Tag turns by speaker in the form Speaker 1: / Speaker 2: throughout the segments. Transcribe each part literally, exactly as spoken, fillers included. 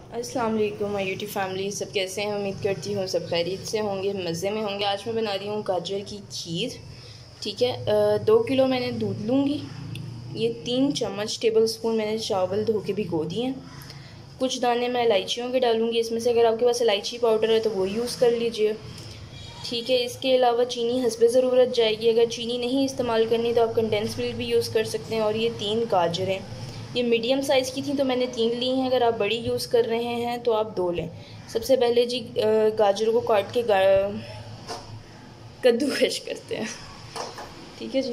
Speaker 1: अस्सलाम वालेकुम my YouTube family, सब कैसे हैं? उम्मीद करती हूँ सब खैरियत से होंगे, मज़े में होंगे। आज मैं बना रही हूँ गाजर की खीर। ठीक है, दो किलो मैंने दूध लूँगी। ये तीन चम्मच टेबल स्पून मैंने चावल धो के भिगो दिए हैं। कुछ दाने मैं इलायचियों के डालूँगी इसमें से, अगर आपके पास इलायची पाउडर है तो वो यूज़ कर लीजिए। ठीक है, इसके अलावा चीनी हस्बे ज़रूरत जाएगी। अगर चीनी नहीं इस्तेमाल करनी तो आप कंडेंस मिल्क भी यूज़ कर सकते हैं। और ये तीन गाजरें, ये मीडियम साइज़ की थी तो मैंने तीन ली हैं। अगर आप बड़ी यूज़ कर रहे हैं तो आप दो लें। सबसे पहले जी गाजरों को काट के गा... कद्दूकश करते हैं। ठीक है जी।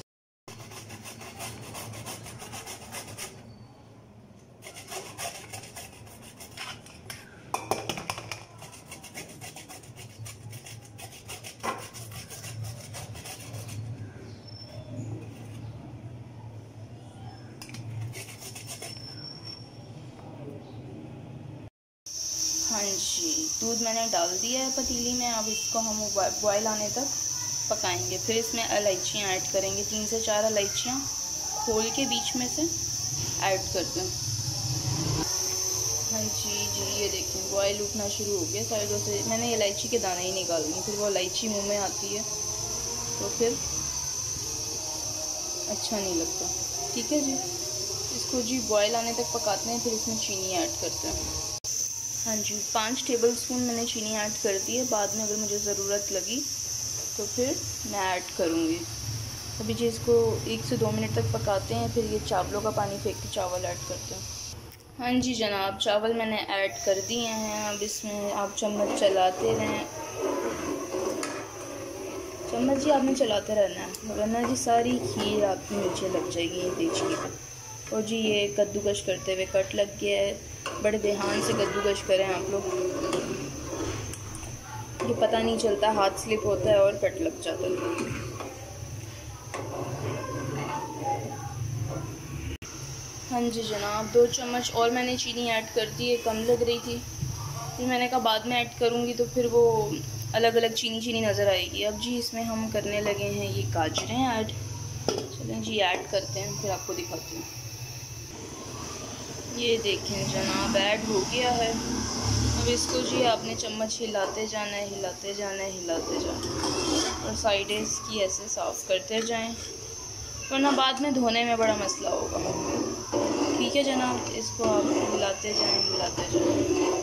Speaker 1: हाँ जी, दूध मैंने डाल दिया है पतीली में। अब इसको हम बॉयल आने तक पकाएंगे। फिर इसमें इलायचियाँ ऐड करेंगे, तीन से चार इलायचियाँ खोल के बीच में से ऐड करते हैं। हाँ जी जी ये देखें बॉयल उठना शुरू हो गया साइडों से। मैंने इलायची के दाने ही निकाल दिए, फिर वो इलायची मुंह में आती है तो फिर अच्छा नहीं लगता। ठीक है जी, इसको जी बॉयल आने तक पकाते हैं। फिर इसमें चीनी ऐड करते हैं। हाँ जी, पाँच टेबल स्पून मैंने चीनी ऐड कर दी है। बाद में अगर मुझे ज़रूरत लगी तो फिर मैं ऐड करूँगी। अभी जी इसको एक से दो मिनट तक पकाते हैं। फिर ये चावलों का पानी फेंक के चावल ऐड करते हैं। हाँ जी जनाब, चावल मैंने ऐड कर दिए हैं। अब इसमें आप चम्मच चलाते रहें। चम्मच जी आपने चलाते रहना है, वरना जी सारी खीर आपकी नीचे लग जाएगी ये देचकी पे। और जी ये कद्दूकश करते हुए कट लग गया है। बड़े ध्यान से कद्दूकश करें आप लोग, ये पता नहीं चलता, हाथ स्लिप होता है और कट लग जाता है। हाँ जी जनाब, दो चम्मच और मैंने चीनी ऐड कर दी है, कम लग रही थी। फिर मैंने कहा बाद में ऐड करूँगी तो फिर वो अलग अलग चीनी चीनी नज़र आएगी। अब जी इसमें हम करने लगे हैं ये गाजरें ऐड। चलें जी ऐड करते हैं, फिर आपको दिखाती हूँ। ये देखें जनाब, ऐड हो गया है। अब इसको जी आपने चम्मच हिलाते जाना है, हिलाते जाना है, हिलाते जाना है और साइडें इसकी ऐसे साफ़ करते जाएं, वरना बाद में धोने में बड़ा मसला होगा। ठीक है जनाब, इसको आप हिलाते जाएं, हिलाते जाएं।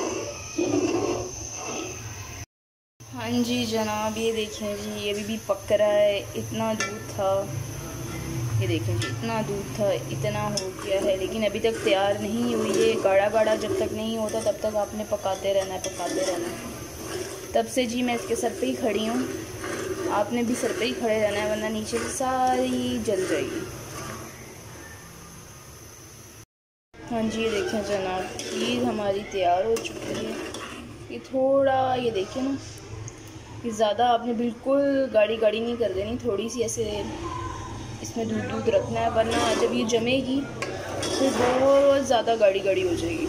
Speaker 1: हाँ जी जनाब, ये देखें जी, ये अभी भी पक रहा है। इतना दूध था, ये देखें जी, इतना दूध था, इतना हो गया है, लेकिन अभी तक तैयार नहीं हुई है। गाढ़ा गाढ़ा जब तक नहीं होता तब तक आपने पकाते रहना है, पकाते रहना है। तब से जी मैं इसके सर पे ही खड़ी हूँ, आपने भी सर पे ही खड़े रहना है, वरना नीचे से सारी जल जाएगी। हाँ जी ये देखें जनाब, खीर हमारी तैयार हो चुकी है। ये थोड़ा, ये देखिए ना, ये ज़्यादा आपने बिल्कुल गाढ़ी गाढ़ी नहीं कर देनी, थोड़ी सी ऐसे इसमें दूध दूध रखना है, वरना जब ये जमेगी तो बहुत ज़्यादा गाढ़ी गाढ़ी हो जाएगी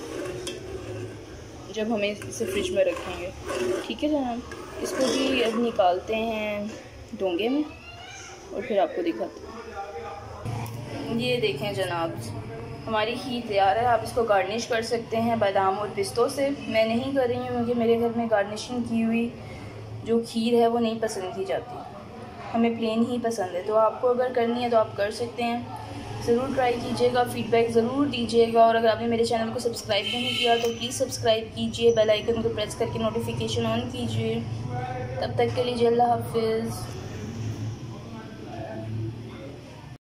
Speaker 1: जब हमें इसे फ्रिज में रखेंगे। ठीक है जनाब, इसको भी अब निकालते हैं डोंगे में और फिर आपको दिखाते हैं। ये देखें जनाब, हमारी खीर तैयार है। आप इसको गार्निश कर सकते हैं बादाम और पिस्तों से। मैं नहीं कर रही हूँ क्योंकि मेरे घर में गार्निशिंग की हुई जो खीर है वो नहीं पसंद की जाती, हमें प्लेन ही पसंद है। तो आपको अगर करनी है तो आप कर सकते हैं। ज़रूर ट्राई कीजिएगा, फीडबैक ज़रूर दीजिएगा। और अगर आपने मेरे चैनल को सब्सक्राइब नहीं किया तो प्लीज़ सब्सक्राइब कीजिए, बेल आइकन को प्रेस करके नोटिफिकेशन ऑन कीजिए। तब तक के लिए अल्लाह हाफिज़।